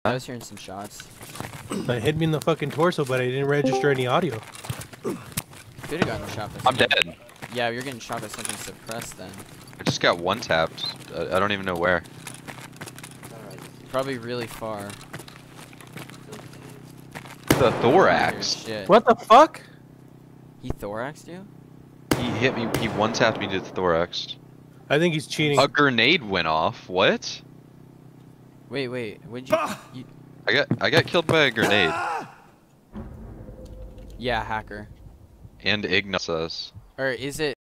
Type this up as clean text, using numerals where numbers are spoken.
I was hearing some shots. It hit me in the fucking torso, but I didn't register any audio. Could have gotten shot by I'm something. dead. Yeah, you're getting shot by something suppressed then. I just got one tapped. I don't even know where. Probably really far. The thorax. Shit. What the fuck? He thoraxed you? He hit me. He one tapped me to the thorax. I think he's cheating. A grenade went off. What? Wait, what'd you... I got killed by a grenade. Yeah, hacker. And Ignatus. Or is it...